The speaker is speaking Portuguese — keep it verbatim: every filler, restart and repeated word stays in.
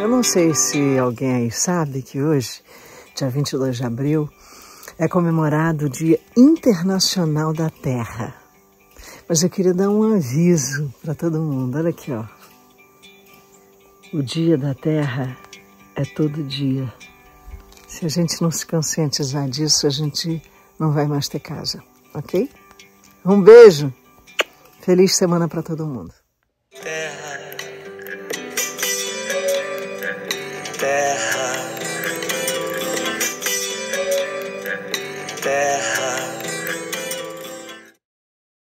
Eu não sei se alguém aí sabe que hoje, dia vinte e dois de abril, é comemorado o Dia Internacional da Terra. Mas eu queria dar um aviso para todo mundo. Olha aqui, ó. O Dia da Terra é todo dia. Se a gente não se conscientizar disso, a gente não vai mais ter casa, ok? Um beijo. Feliz semana para todo mundo.